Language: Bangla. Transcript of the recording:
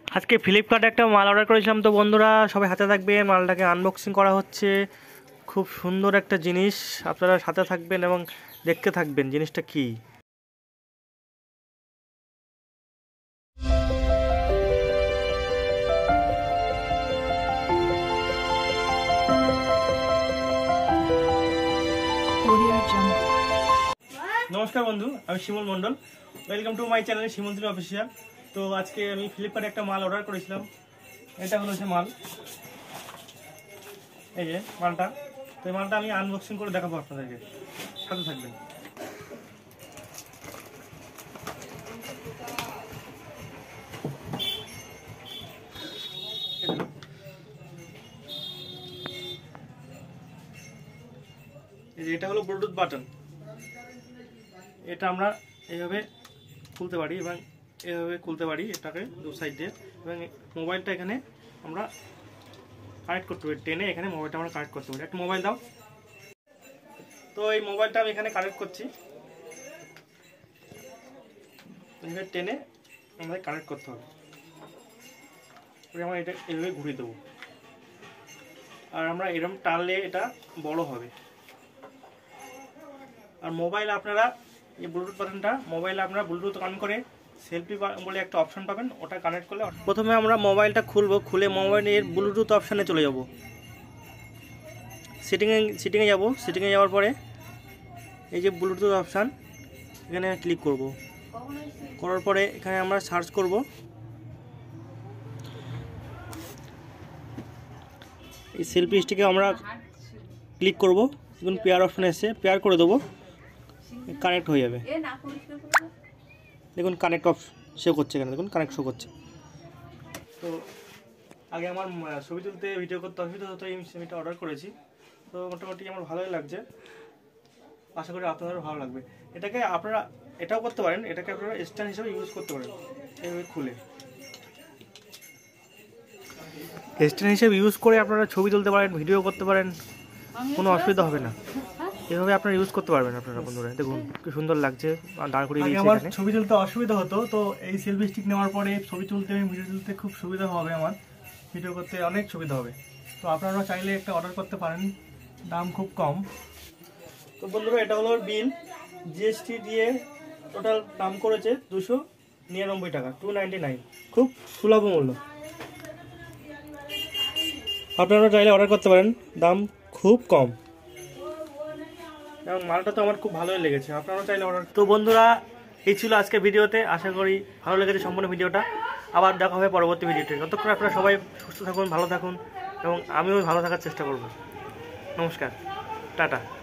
আজকে ফ্লিপকার্টে একটা মাল অর্ডার করেছিলাম, তো বন্ধুরা সবাই হাতে থাকবেন। মালটাকে আনবক্সিং করা হচ্ছে। খুব সুন্দর একটা জিনিস, আপনারা সাথে থাকবেন এবং দেখতে থাকবেন জিনিসটা কি। নমস্কার বন্ধু, আমি Shimul Mondal. Welcome to my channel Shimul official. তো আজকে আমি ফ্লিপকার্টে একটা মাল অর্ডার করেছিলাম। এটা হলো সে মাল, এই যে মালটা। তো এই মালটা আমি আনবক্সিং করে দেখাবো আপনাদেরকে, সাথে থাকবেন। এটা হলো ব্লুটুথ বাটন। এটা আমরা এইভাবে খুলতে পারি এবং এভাবে খুলতে পারি এটাকে দু সাইডে, এবং মোবাইলটা এখানে আমরা কানেক্ট করতে পারি। টেনে এখানে মোবাইলটা আমরা কানেক্ট করতে পারি। একটা মোবাইল দাও। তো এই মোবাইলটা আমি এখানে কানেক্ট করছি। এখানে টেনে আমাদের কানেক্ট করতে হবে। আমরা এটা এভাবে ঘুরিয়ে দেবো, আর আমরা এরকম টানলে এটা বড় হবে। আর মোবাইল আপনারা এই ব্লুটুথ বাটনটা মোবাইলে আপনারা ব্লুটুথ অন করে সেলফি বলে একটা অপশন পাবেন, ওটা কানেক্ট করলে প্রথমে আমরা মোবাইলটা খুলবো। খুলে মোবাইলের ব্লুটুথ অপশানে চলে যাব। সেটিংয়ে যাব। সেটিংয়ে যাওয়ার পরে এই যে ব্লুটুথ অপশান, এখানে ক্লিক করব। করার পরে এখানে আমরা সার্চ করব। এই সেলফি স্টিকে আমরা ক্লিক করব। দেখুন পেয়ার অপশান এসে পেয়ার করে দেবো, কানেক্ট হয়ে যাবে। দেখুন কানেক্ট শো করছে এখানে, দেখুন কানেক্ট শো করছে। তো আগে আমার ছবি তুলতে ভিডিও করতে অসুবিধা হতো, এই ছবিটা অর্ডার করেছি। তো মোটামুটি আমার ভালোই লাগছে, আশা করি আপনাদেরও ভালো লাগবে। এটাকে আপনারা এটাও করতে পারেন, এটাকে আপনারা স্ট্যান্ড হিসেবে ইউজ করতে পারেন। এইভাবে খুলে স্ট্যান্ড হিসেবে ইউজ করে আপনারা ছবি তুলতে পারেন, ভিডিও করতে পারেন, কোনো অসুবিধা হবে না। এভাবে আপনারা ইউজ করতে পারবেন আপনারা। বন্ধুরা দেখুন কি সুন্দর লাগছে, দাঁড় করিয়ে দিয়েছে। আমার ছবি তুলতে অসুবিধা হতো, তো এই সেলফি স্টিক নেওয়ার পরে ছবি তুলতে ভিডিও তুলতে খুব সুবিধা হবে। আমার ভিডিও করতে অনেক সুবিধা হবে। তো আপনারা চাইলে একটা অর্ডার করতে পারেন, দাম খুব কম। তো বন্ধুরা এটা হলো বিল, জিএসটি দিয়ে টোটাল দাম করেছে 299 টাকা, 299, খুব সুলভ মূল্য। আপনারা চাইলে অর্ডার করতে পারেন, দাম খুব কম এবং মালটা তো আমার খুব ভালোই লেগেছে। আপনারাও চাইলে অর্ডার। তো বন্ধুরা এই ছিল আজকে ভিডিওতে, আশা করি ভালো লেগেছে সম্পূর্ণ ভিডিওটা। আবার দেখা হবে পরবর্তী ভিডিওতে। ততক্ষণ আপনারা সবাই সুস্থ থাকুন, ভালো থাকুন, এবং আমিও ভালো থাকার চেষ্টা করব। নমস্কার, টাটা।